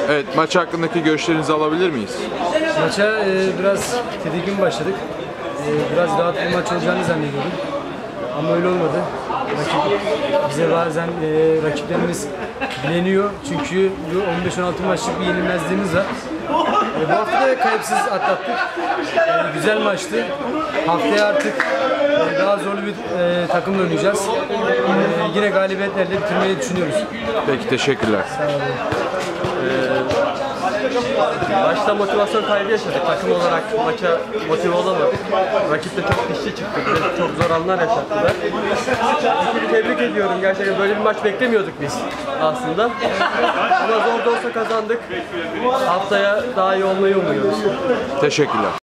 Evet, maç hakkındaki görüşlerinizi alabilir miyiz? Maça biraz tedirgin başladık. Biraz rahat bir maç olacağını zannediyordum. Ama öyle olmadı. Bize bazen rakiplerimiz bileniyor. Çünkü bu 15-16 maçlık bir yenilmezliğimiz var. Bu hafta da kayıpsız atlattık. Güzel maçtı. Haftaya artık daha zorlu bir takımla oynayacağız. Yine galibiyetlerle bitirmeyi düşünüyoruz. Peki, teşekkürler. Sağ olun. Başta motivasyon kaybı yaşadık. Takım olarak maça motive olamadık. Rakip de çok dişli çıktı. Bize çok zor anlar yaşattılar. Ekibi tebrik ediyorum. Gerçekten böyle bir maç beklemiyorduk biz aslında. Ama zor da olsa kazandık. Haftaya daha iyi olmayı umuyoruz. Teşekkürler.